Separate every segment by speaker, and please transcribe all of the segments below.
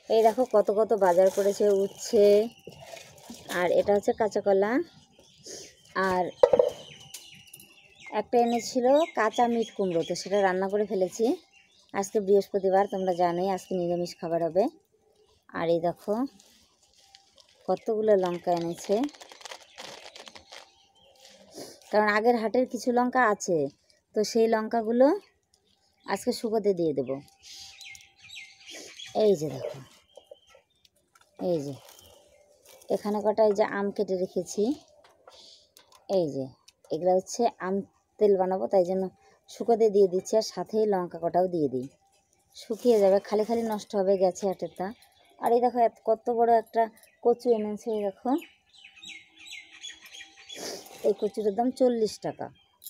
Speaker 1: এই দেখো কত কত বাজার করেছে উচ্ছে, আর এটা হচ্ছে কাঁচা কলা, আর একটা এনেছিল কাঁচা মিট কুমড়ো, তো সেটা রান্না করে ফেলেছি। আজকে বৃহস্পতিবার, তোমরা জানোই আজকে নিরামিষ খাবার হবে। আর এই দেখো কতগুলো লঙ্কা এনেছে, কারণ আগের হাটের কিছু লঙ্কা আছে, তো সেই লঙ্কাগুলো আজকে শুকোতে দিয়ে দেব। এই যে দেখো, এই যে এখানে কটা এই যে আম কেটে রেখেছি, এই যে এগুলো হচ্ছে আম তেল বানাবো, তাই জন্য শুকোতে দিয়ে দিচ্ছি, আর সাথেই লঙ্কা কটাও দিয়ে দিই, শুকিয়ে যাবে, খালি খালি নষ্ট হবে গেছে হাটেরটা। আর এই দেখো কত বড় একটা কচু এনেছে, এই দেখো এই কচুটার দাম 40 টাকা।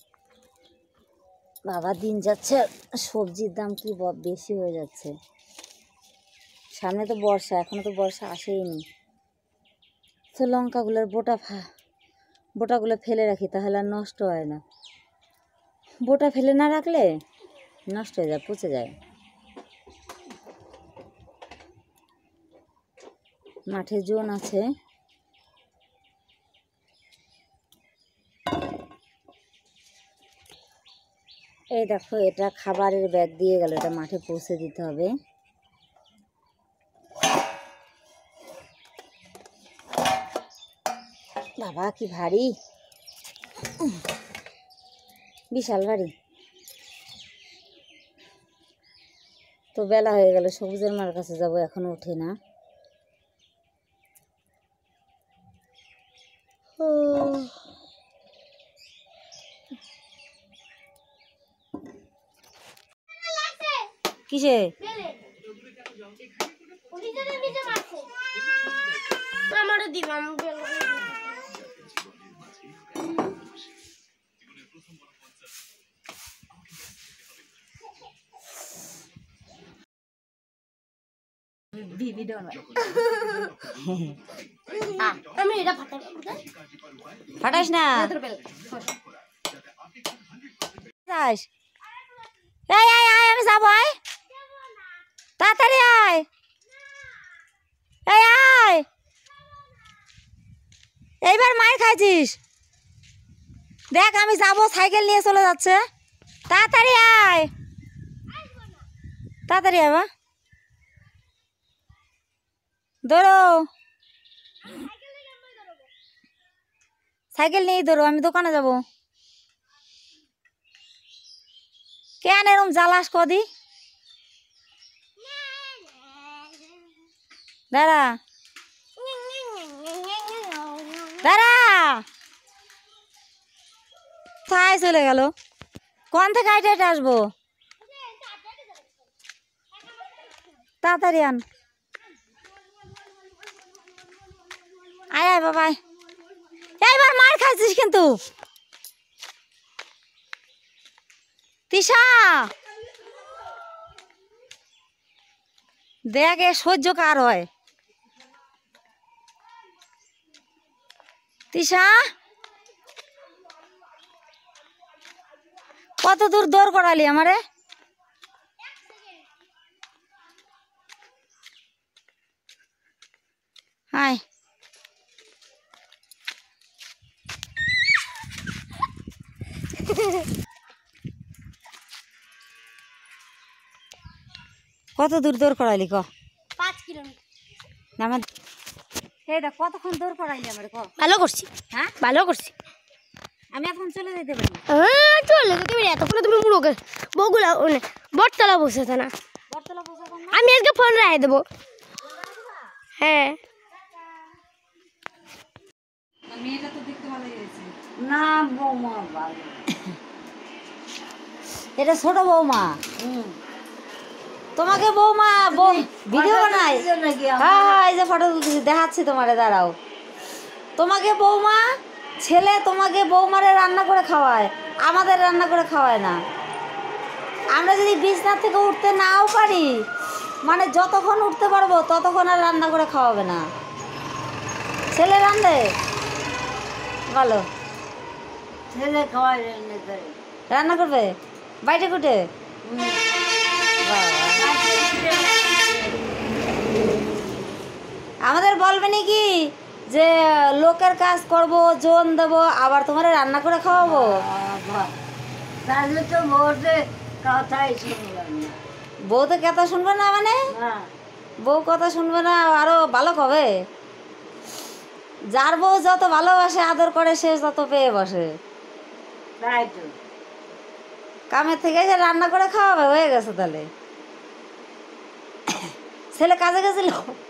Speaker 1: বাবা দিন যাচ্ছে, সবজির দাম কি বেশি হয়ে যাচ্ছে। সামনে তো বর্ষা, এখনো তো বর্ষা আসেইনি। তো লঙ্কাগুলোর বোটাগুলো ফেলে রাখি, তাহলে আর নষ্ট হয় না। বোটা ফেলে না রাখলে নষ্ট হয়ে যায়, পচে যায়। মাঠে জোন আছে, এই দেখো এটা খাবারের ব্যাগ দিয়ে গেল, এটা মাঠে পৌঁছে দিতে হবে। বাবা কি ভারী, বিশাল ভারী। তো বেলা হয়ে গেল, সবুজের মার কাছে যাব, এখনো ওঠে না। কিসে ফাটাস না, আমি যাবো, আয় তাড়াতাড়ি আয়, আয় এইবার মায়ের খাইছিস, দেখ আমি যাবো, সাইকেল নিয়ে চলে যাচ্ছে, তাড়াতাড়ি আয়, তাড়াতাড়ি আয়, ধরো সাইকেল নিয়েই ধরো, আমি দোকানে যাব। কেন এরকম জ্বালাস কদি, দাঁড়া দাঁড়া, তাই চলে গেল, কোন থেকে হাইটে হাইটে আসবো, তাড়াতাড়ি আন, আয় আয় বাবা, এইবার মার খাচ্ছিস কিন্তু, তিশা দেখ এ সহ্য কার হয়, তিশা কত দূর দৌড় করালি আমারে, আয় কত দূর দৌড় করাইলি, ক
Speaker 2: 5 কিলোমিটার।
Speaker 1: আমার এই দেখ কতক্ষণ দৌড় করাইলি আমার, ক
Speaker 2: ভালো করছি,
Speaker 1: হ্যাঁ
Speaker 2: ভালো করছি।
Speaker 1: আমি এখন চলে যেতে পারি,
Speaker 2: হ্যাঁ চলে তুমি এতক্ষণ তুমি মুড়োকে বগুলা বটতলা বসেছে না,
Speaker 1: বটতলা পৌঁছাবো না,
Speaker 2: আমি আজকে ফোন রাখে দেবো। হ্যাঁ
Speaker 1: মেয়েটা তো দেখতে ভালো হয়েছে না, বৌমা ভালো, এটা ছোট বৌমা, তোমাকে বৌমা ভিডিও বানাই, হ্যাঁ এই যে ফটো তুলতেছি, দেখাচ্ছি তোমারে, দাঁড়াও, তোমাকে বৌমা ছেলে তোমাকে বৌমারে রান্না করে খাওয়ায়, আমাদের রান্না করে খাওয়ায় না। আমরা যদি বিছনা থেকে উঠতে নাও পারি, মানে যতক্ষণ উঠতে পারবো ততক্ষণ আর রান্না করে খাওয়াবে না, ছেলে রান্ধে ভালো, ছেলে খাওয়ায় রান্না করবে বাইরে কুটে, আমি নাকি যে লোকের কাজ করব, জন দেব, আবার তোমার রান্না করে খাওয়াবো?
Speaker 3: তাহলে তো বউতে কথাই শুনলাম না।
Speaker 1: বউ তো কথা শুনবে না মানে?
Speaker 3: না,
Speaker 1: বউ কথা শুনবে না আরো ভালো হবে? যার বউ যত ভালোবাসে আদর করে সে যত পেয়ে বসে।
Speaker 3: তাই তো।
Speaker 1: কামের থেকে যে রান্না করে খাওয়াবে, হয়ে গেছে তাহলে। ছেলে কাজে গেছিল?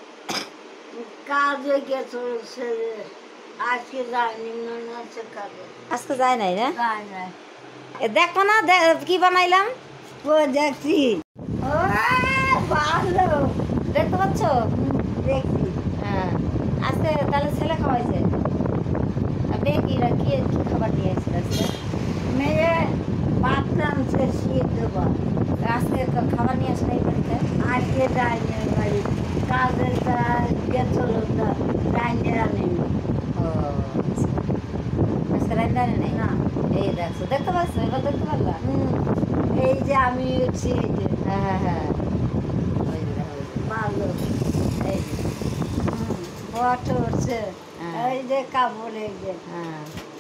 Speaker 3: কাজে গেছো ছেলে, আজকে যায়নি, মনে হচ্ছে কাজে
Speaker 1: আজকে যায় নাই না?
Speaker 3: যায় না।
Speaker 1: দেখো না কি বানাইলাম,
Speaker 3: ও দেখছি, ও ভালো
Speaker 1: দেখতে পাচ্ছ?
Speaker 3: দেখছি।
Speaker 1: হ্যাঁ, আজকে তাহলে ছেলে খাওয়াইছে। আর মেয়ে কি কি কি খাবার নিয়ে এসেছিল আজকে?
Speaker 3: মেয়ে ভাত রাঁধছে সিদ্ধ ভাত।
Speaker 1: আজকে খাবার নিয়ে আসে নাই বাড়িতে?
Speaker 3: আজকে যায়নি বাড়ি, কাজে গেছিল যায়নি রানেনি।
Speaker 1: ও আচ্ছা। আজকে রান্না নেই?
Speaker 3: না।
Speaker 1: এই দেখছো, দেখতে পাচ্ছ? এবার দেখতে পারলা?
Speaker 3: এই যে আমি উঠছি, এই যে
Speaker 1: হ্যাঁ হ্যাঁ হ্যাঁ, ওই যে দেখো, ওই যে।
Speaker 3: ভালো
Speaker 1: এই যে,
Speaker 3: বট উঠছে,
Speaker 1: হ্যাঁ।
Speaker 3: এই যে কাপড়, এই যে
Speaker 1: হ্যাঁ।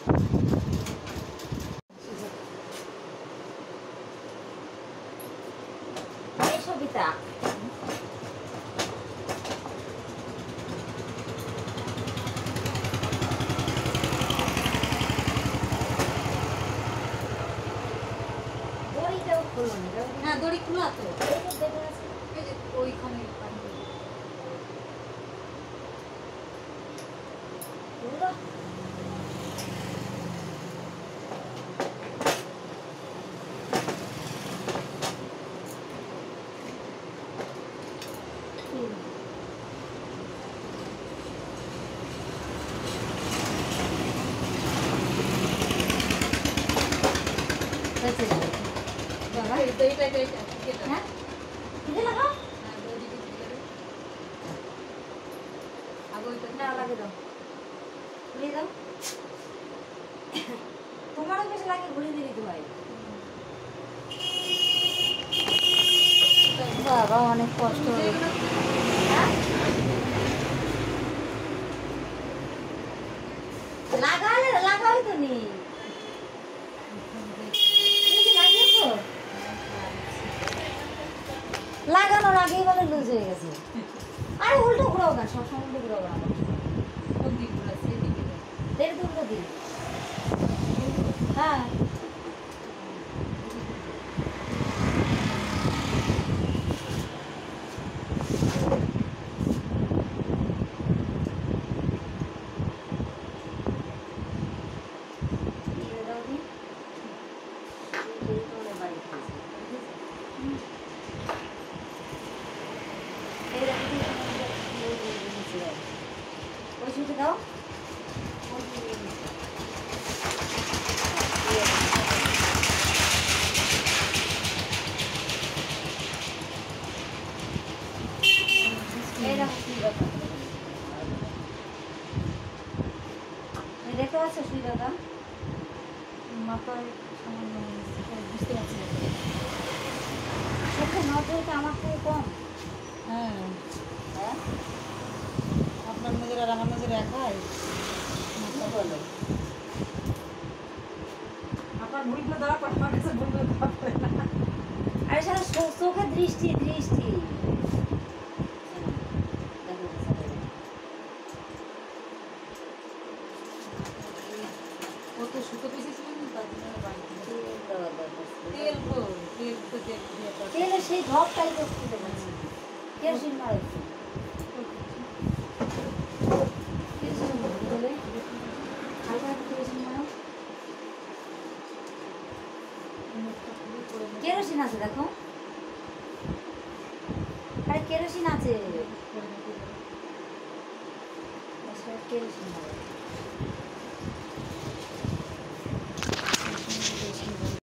Speaker 1: এই সবিতা, দড়িটাও খুলো না,
Speaker 4: না দড়ি খোলা তো,
Speaker 1: এই যে দেখে আছে।
Speaker 4: এই যে ওইখানে পানি দিয়ে।
Speaker 1: খুলে দাও। হয়েছে না? বাবা,
Speaker 4: এই দড়িটা এটা কেটে দাও।
Speaker 1: হ্যাঁ? দিদি লাগাও।
Speaker 4: হ্যাঁ, দড়ি দিয়ে কেটে দাও। আগে ওইটা
Speaker 1: না, লাগিয়ে দাও। ঘুরিয়ে দাও। তোমারও বেশি লাগে, ঘুরিয়ে দিবি তো ভাই। বাবা, অনেক কষ্ট হবে। হ্যাঁ? লাগালে লাগাই তো নি। তুমি কি লাগিয়েছো? লাগানোর আগেই বলে লুজ হয়ে গেছে। আরে উল্টো ঘুরাও না, সবসময় উল্টো ঘুরাও না।
Speaker 4: কোন দিকগুলো আছে এদিকে দাও।
Speaker 1: দেড় দুটো দিন। হ্যাঁ, দিয়ে দাও দিন। এই তোলে বাড়ি খেয়েছে। এই রাখো দিন, ওই সুতো দাও। ওই সুতো দাও। এই রাখো সুইদাটা। এই দেখতে পাচ্ছ সুইদাটা?
Speaker 4: মাথায় সামান্য বুঝতে পারছি না।
Speaker 1: চোখে নজরটা আমার থেকে কম।
Speaker 4: হ্যাঁ,
Speaker 1: হ্যাঁ,
Speaker 4: আপনার নজর আর আমার নজর এক হয়।
Speaker 1: কি বলো?
Speaker 4: আপনার ভুলগুলো ধরা পড়ে, আমার কাছে ভুলগুলো ধরা পড়ে না।
Speaker 1: আরে সারা চোখে দৃষ্টি দৃষ্টি।
Speaker 4: ও তো সুতো পেয়েছিলেন না, তার জন্য বাড়ি থেকে তেল গো, তেল তো দিয়ে দাও।
Speaker 1: তেলে সেই ধপটাই তো ফুটে গেছে। কেরোসিন মারাইছে। কেরোসিন বলে হালকা হালকা কেরোসিন মারো। কেরোসিন আছে দেখো, আরে কেরোসিন আছে। কেরোসিন মারো।